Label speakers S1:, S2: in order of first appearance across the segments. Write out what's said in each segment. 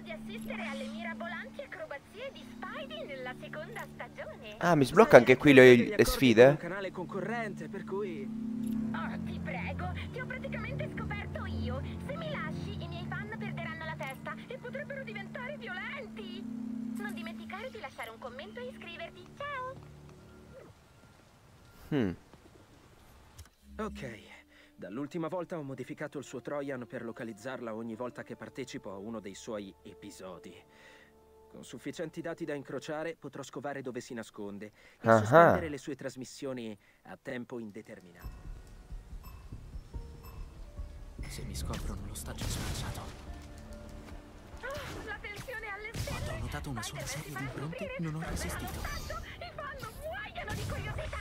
S1: di assistere alle mirabolanti acrobazie di Spidey nella seconda stagione.
S2: Ah, mi sblocca anche qui le sfide?
S3: Un canale concorrente, per cui...
S1: Oh, ti prego, ti ho praticamente scoperto io. Se mi lasci, i miei fan perderanno la testa e potrebbero diventare violenti. Non dimenticare di lasciare un commento e iscriverti. Ciao!
S3: Ok, dall'ultima volta ho modificato il suo Trojan per localizzarla ogni volta che partecipo a uno dei suoi episodi. Con sufficienti dati da incrociare potrò scovare dove si nasconde e sospendere le sue trasmissioni a tempo indeterminato. Se mi scoprono lo sta già spazzato.
S1: La tensione alle stelle.
S3: Quando ho notato una sola serie di impronte non ho resistito.
S1: I fan muoiono di curiosità.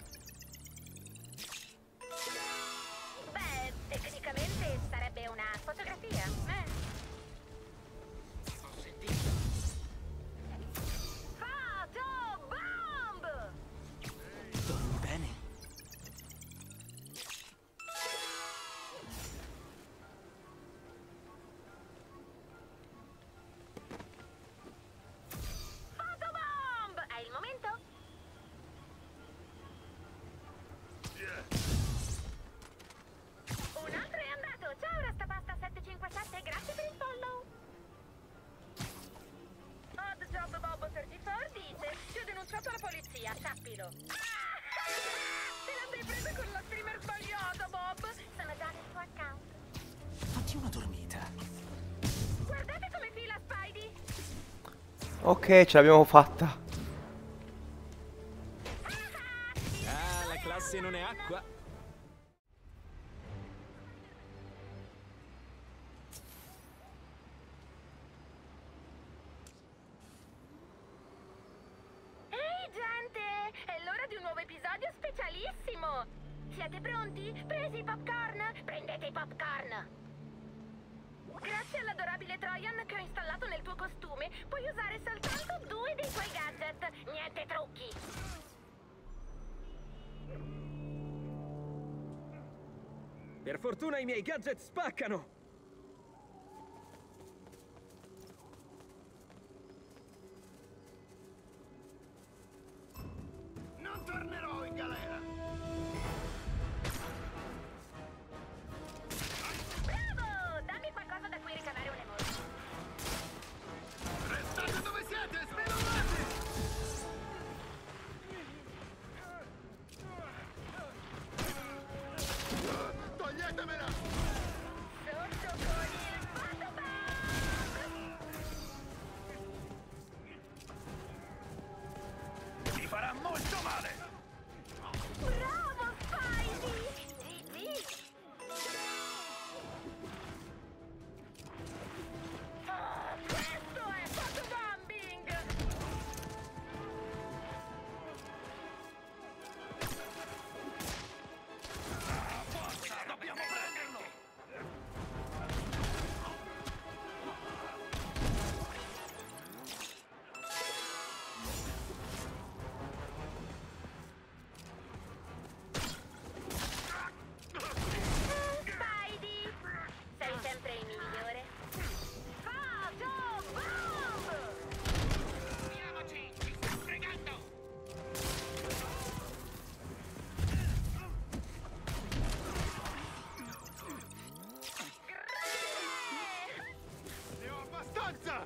S1: Beh, tecnicamente sarebbe una fotografia, Ho sentito. Photobomb!
S3: Dormi bene?
S1: Photobomb! È il momento? Un altro è andato. Ciao, Rastapasta 757, grazie per il follow. Odd Job Bob 34 dice: ti ho denunciato alla polizia, sappilo. Te la sei presa con la streamer sbagliata, Bob. Sono già nel tuo account.
S3: Fatti una dormita.
S1: Guardate come fila Spidey.
S2: Ok, ce l'abbiamo fatta.
S3: Ah, la classe non è acqua.
S1: Ehi gente, è l'ora di un nuovo episodio specialissimo. Siete pronti? Presi i popcorn? Prendete i popcorn. Grazie all'adorabile Trojan che ho installato nel tuo costume, puoi usare soltanto 2 dei tuoi gadget. Niente trucchi.
S3: Per fortuna i miei gadget spaccano.
S4: Non tornerò in galera!
S1: Bravo! Dammi qualcosa da cui ricavare un emoji.
S4: Restate dove siete, sbellonati! Toglietemela!
S1: Sotto con il photobomb!
S4: Mi farà molto male!
S1: Bravo Spidey! GG! Questo è photobombing!
S4: Forza, dobbiamo prenderlo!
S1: Spidey! Sei sempre il migliore. Photobomb!
S4: Andiamoci, ci sta fregando! Ne ho abbastanza!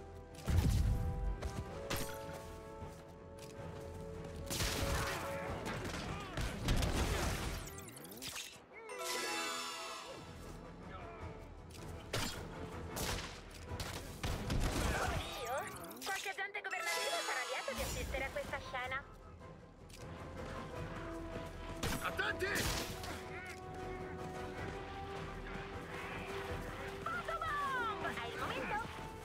S1: Io? Qualche agente governativo sarà lieto di assistere a questa scena.
S4: Attenti!
S1: Photobomb! È il momento?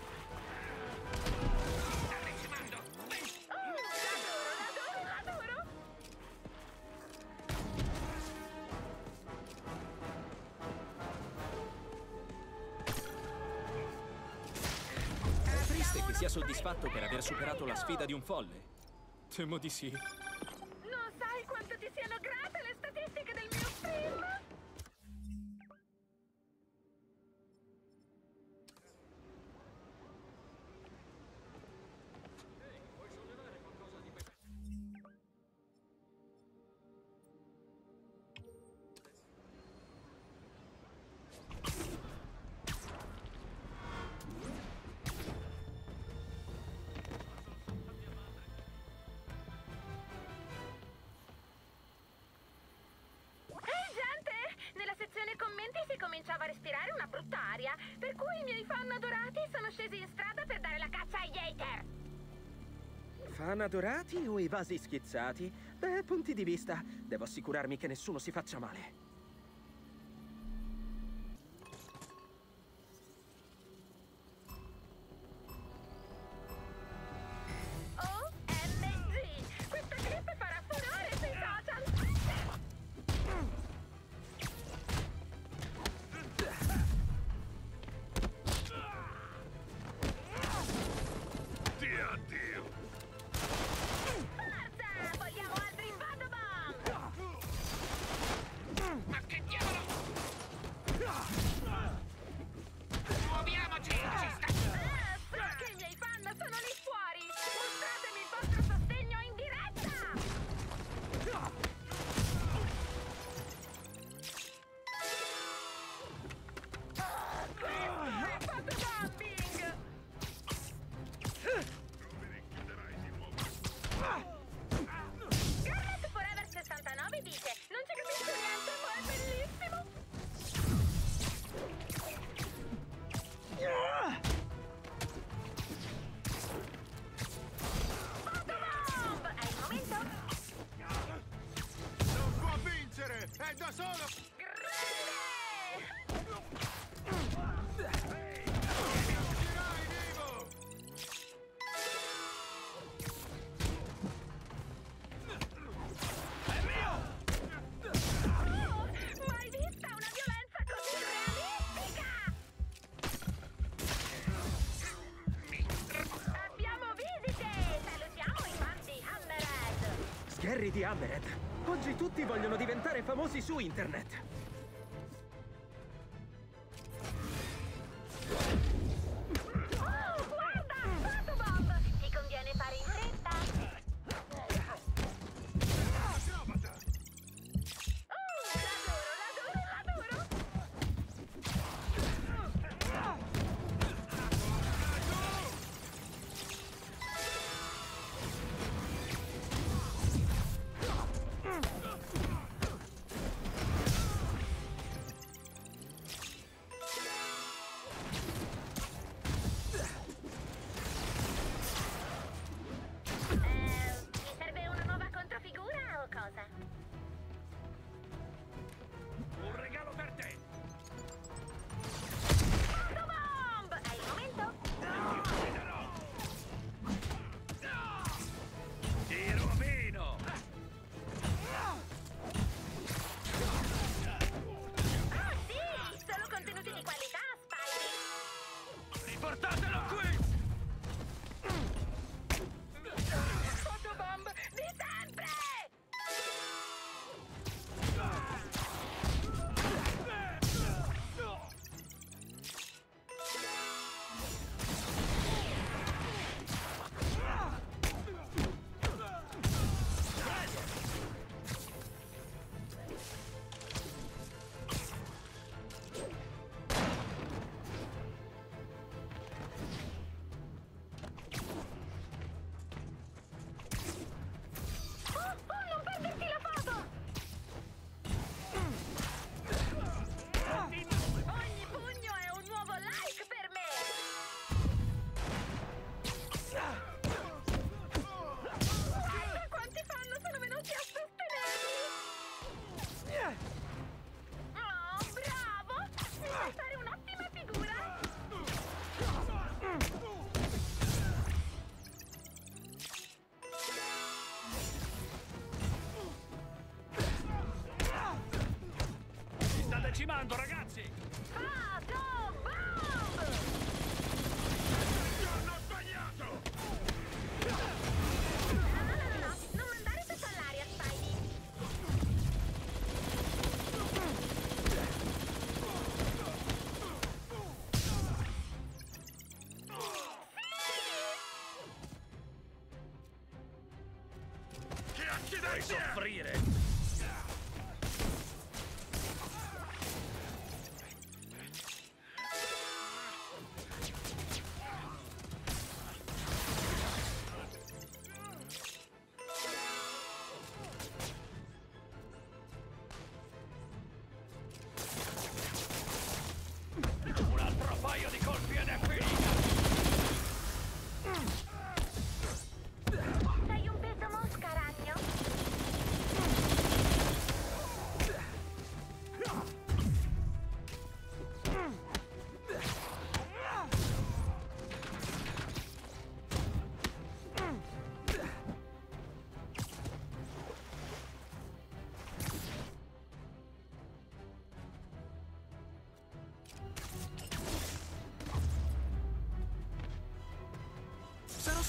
S1: L'adoro!
S3: È triste che sia soddisfatto per aver superato la sfida di un folle. Temo di sì.
S1: Non sai quanto ti siano grate le statistiche del mio stream? respirare una brutta aria, per cui i miei fan adorati sono scesi in strada per dare la caccia agli hater.
S3: Fan adorati o i vasi schizzati? Beh, punti di vista. Devo assicurarmi che nessuno si faccia male.
S1: OMG! Questa clip farà furore sui social!
S4: Dio, addio!
S1: Forza! Vogliamo altri Invado Bomb!
S4: Ma che diavolo! Muoviamoci! Ci sta!
S1: So che i miei fan sono lì fuori! Mostratemi il vostro sostegno in diretta! Fotobombing! Garnet Forever 69 dice: non ci capisco niente, ma è bellissimo! Fotobomb! È il momento?
S4: Non può vincere! È da solo!
S1: Grande!
S4: Uscirai vivo!
S1: Oh, mai vista una violenza così realistica! Abbiamo visite! Salutiamo i fan di Hammerhead!
S3: Sgherri di Hammerhead. Oggi tutti vogliono diventare famosi su internet.
S1: Oh, guarda! Fotobomb! Ti conviene fare in fretta?
S4: Acrobata!
S1: L'adoro! Mi serve una nuova controfigura o cosa?
S4: Un regalo per te!
S1: Fotobomb! È il momento?
S4: Ti rovino!
S1: Ah sì! Solo contenuti di qualità, Spidey!
S4: Riportatelo qui!
S1: Fotobomb di sempre! Non perderti la foto! Ogni pugno è un nuovo like per me! Guarda quanti fan sono venuti a sostenermi! Oh, bravo! Mi fai fare un'ottima figura!
S4: Si sta decimando, ragazzi!
S1: Fotobomb!
S4: Hanno sbagliato!
S1: No, non mandare tutto all'aria, Spidey!
S4: Che accidenti!
S5: Soffrire!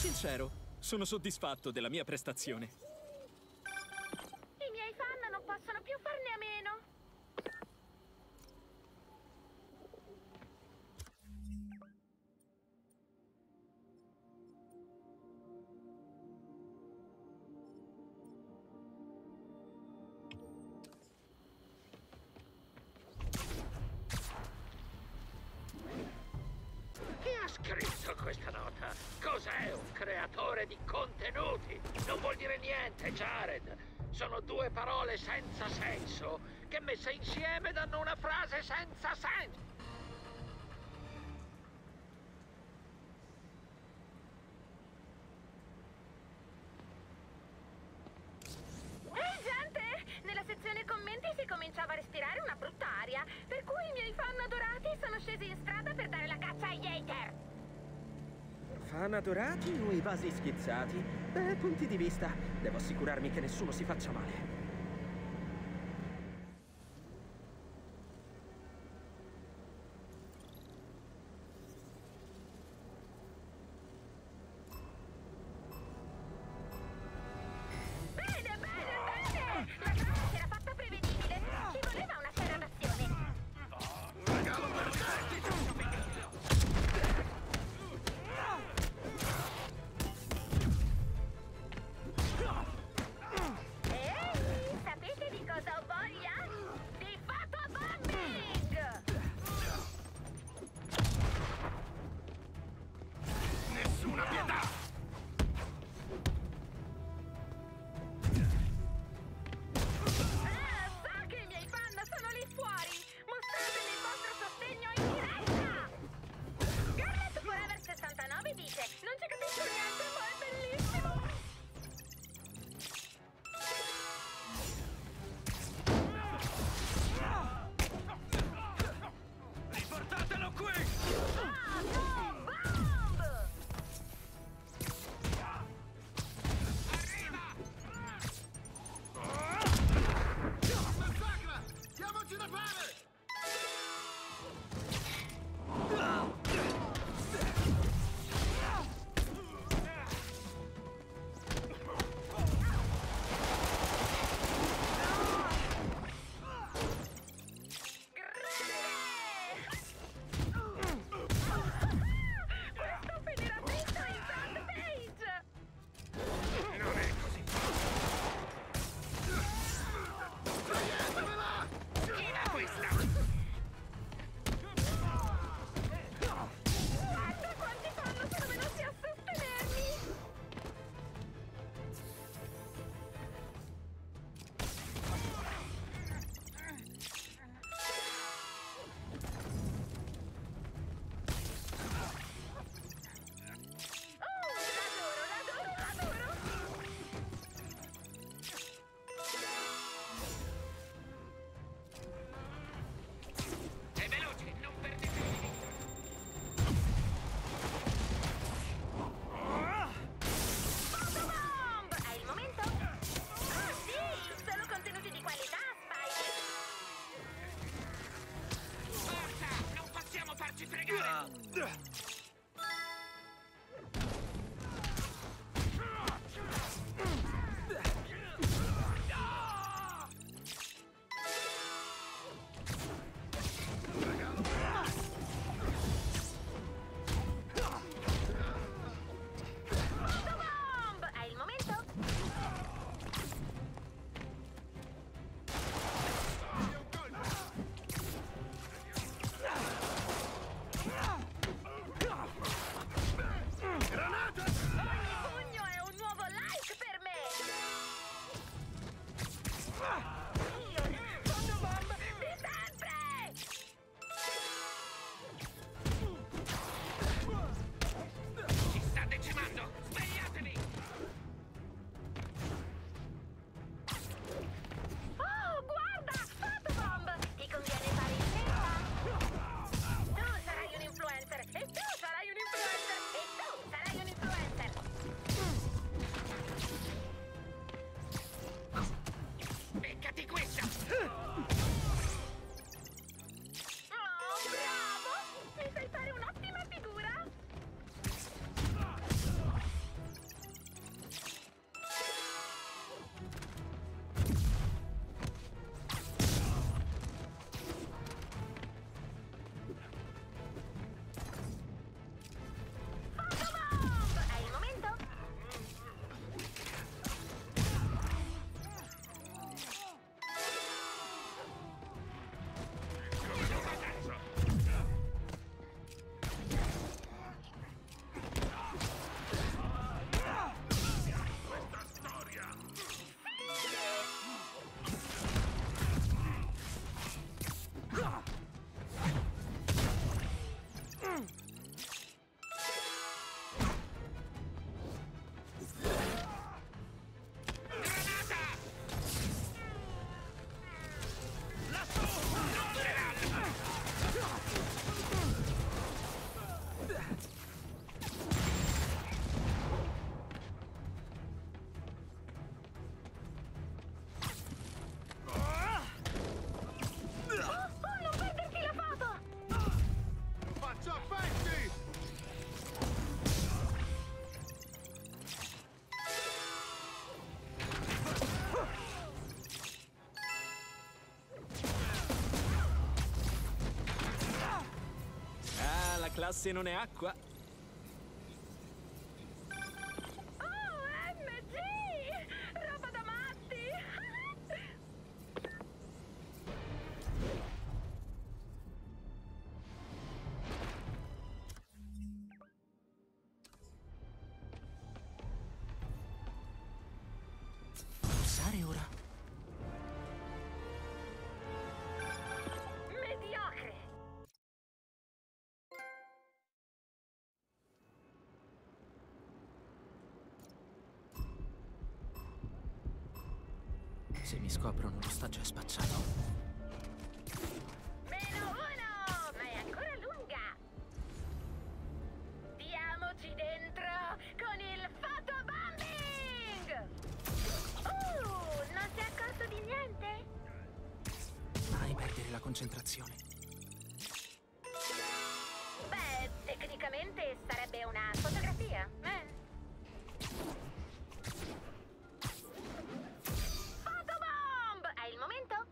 S5: sincero, sono soddisfatto della mia prestazione.
S1: I miei fan non possono più farne a meno.
S6: Chi ha scritto questa nota? Cos'è un creatore di contenuti? Non vuol dire niente, Jared. Sono due parole senza senso che messe insieme danno una frase senza senso.
S1: Ehi gente! Nella sezione commenti si cominciava a respirare una brutta aria, per cui i miei fan adorati sono scesi in strada per dare la caccia agli hater.
S3: Fan adorati o i vasi schizzati? Beh, punti di vista. Devo assicurarmi che nessuno si faccia male.
S1: Bene, bene, bene! La trama si era fatta prevedibile. Ci voleva una scena d'azione. Ehi, sapete di cosa ho voglia? Di photobombing!
S4: Nessuna pietà!
S1: So che i miei fan sono lì fuori! Mostratemi il vostro sostegno in diretta! Garnet Forever 69 dice: non ci capisco niente, ma è bellissimo!
S4: Riportatelo qui!
S1: Bomb!
S4: Massacra! Diamoci da fare!
S1: Questo finirà tutto in front page!
S4: Non è così! Toglietevela! Chi è questa?
S1: Guarda quanti fan sono venuti a sostenermi! L'adoro!
S6: E veloci, non perdete di vista.
S1: Photobomb! È il momento? Ah sì! Sono contenuti di qualità, Spike!
S6: Forza, non possiamo farci fregare!
S1: Photobomb! È il momento?
S5: classe non è acqua.
S1: OMG! Roba da matti!
S5: Pulsare ora.
S1: Mediocre!
S5: Se mi scoprono l'ostaggio è spacciato.
S1: -1! Ma è ancora lunga! Diamoci dentro con il photobombing! Non si è accorto di niente?
S5: Mai perdere la concentrazione.
S1: Beh, tecnicamente sarebbe una fotografia, Photobomb! È il momento?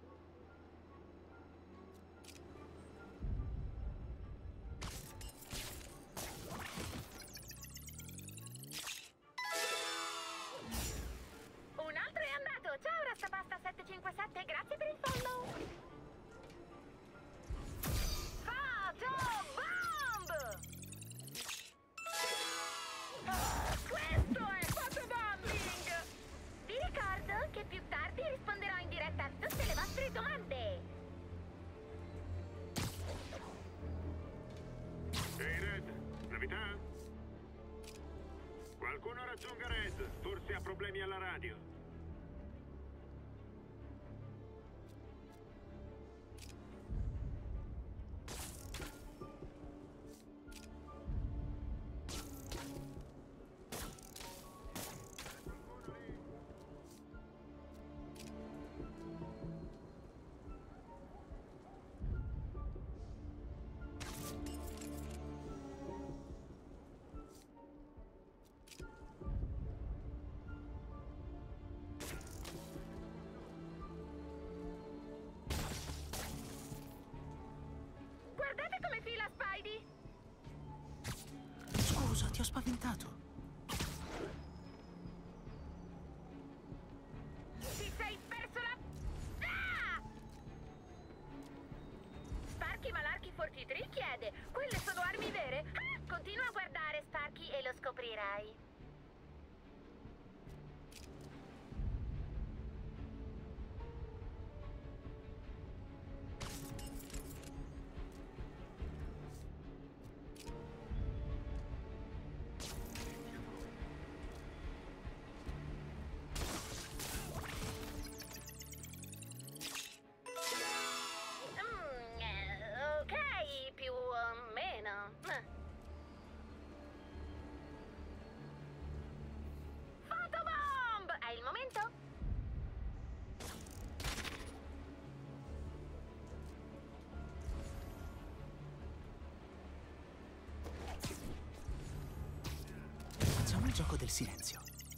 S1: Un altro è andato! Ciao Rastapasta757, grazie per il follow! Photobomb! Questo è photobombing! Vi ricordo che più tardi risponderò in diretta a tutte le vostre domande!
S4: Ehi Red, novità? Qualcuno raggiunga Red, forse ha problemi alla radio.
S1: Guardate come fila Spidey!
S5: Scusa, ti ho spaventato.
S1: Ti sei perso la... Ah! Sparky Malarkey 43 chiede: quelle sono armi vere? Ah! Continua a guardare Sparky e lo scoprirai. Ok, più o meno. Photobomb! È il momento?
S5: Facciamo il gioco del silenzio.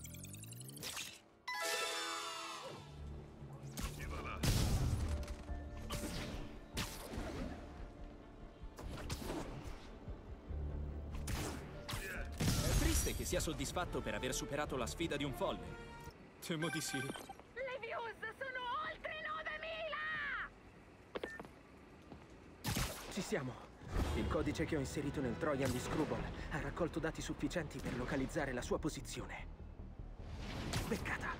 S5: È triste che sia soddisfatto per aver superato la sfida di un folle. Temo di sì.
S1: Le views sono oltre 9000!
S3: Ci siamo. Il codice che ho inserito nel Trojan di Screwball ha raccolto dati sufficienti per localizzare la sua posizione. Beccata.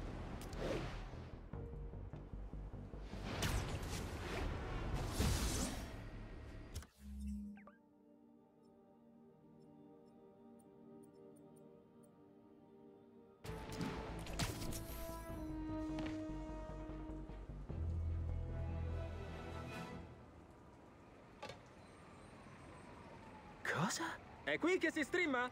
S3: Cosa?
S5: È qui che si streama?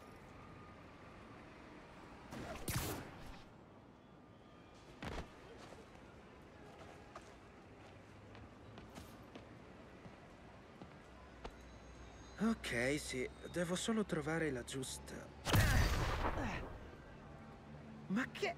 S3: Ok, sì, devo solo trovare la giusta. Ma che...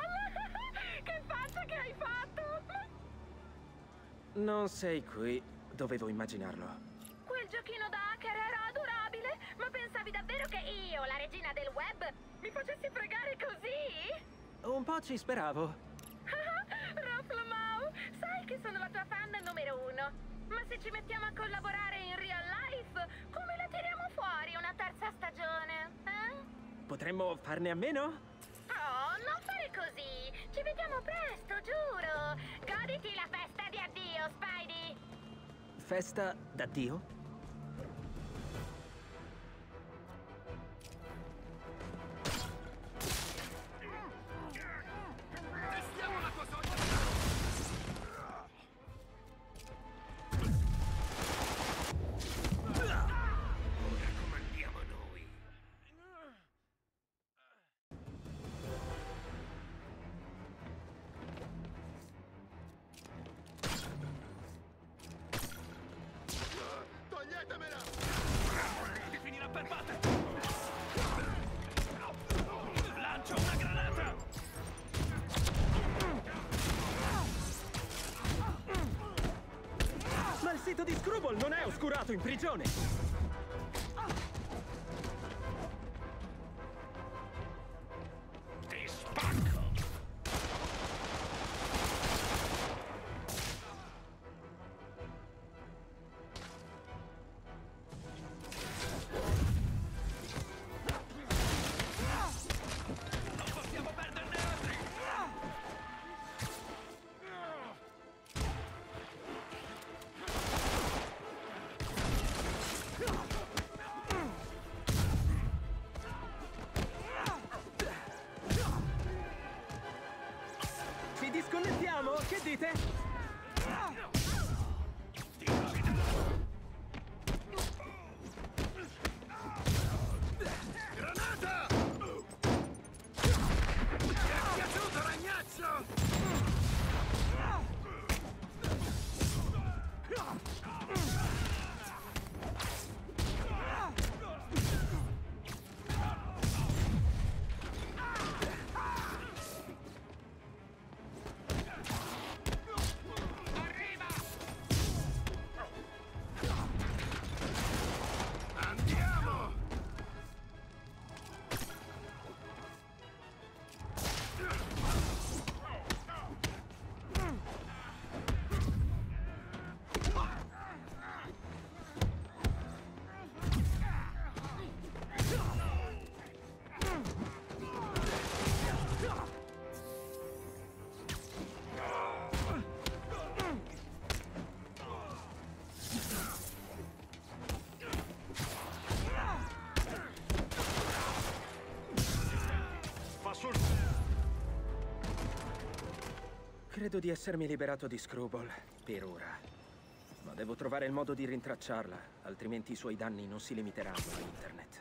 S1: Che faccia che hai fatto?
S3: Non sei qui. Dovevo immaginarlo.
S1: Quel giochino da hacker era adorabile, ma pensavi davvero che io, la regina del web, mi facessi fregare così?
S3: Un po' ci speravo.
S1: Raflamau, sai che sono la tua fan numero 1. Ma se ci mettiamo a collaborare in real life, come la tiriamo fuori una terza stagione?
S3: Potremmo farne a meno?
S1: Oh, non fare così! Ci vediamo presto, giuro! Goditi la festa di addio, Spidey!
S3: Festa d'addio?
S6: Comandiamo noi.
S4: Toglietemela!
S5: Ti finirà per battere! Lancio una granata!
S3: Ma il sito di Screwball non è oscurato in prigione!
S6: Ti spacco!
S5: Non possiamo perderne altri!
S3: Ci disconnettiamo? Che dite?
S6: Granata! Ti è piaciuto, ragnazzo? Arriva! Andiamo!
S4: Va sul...
S3: Credo di essermi liberato di Screwball, per ora. Ma devo trovare il modo di rintracciarla, altrimenti i suoi danni non si limiteranno a internet.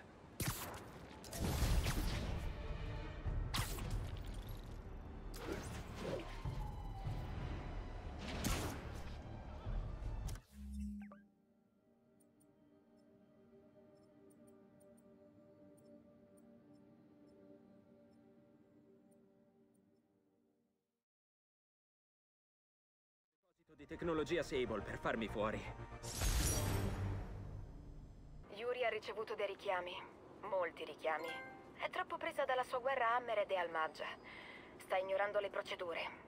S3: Di tecnologia Sable per farmi fuori.
S1: Yuri ha ricevuto dei richiami. Molti richiami. È troppo presa dalla sua guerra a Hammered e al Maggia. Sta ignorando le procedure.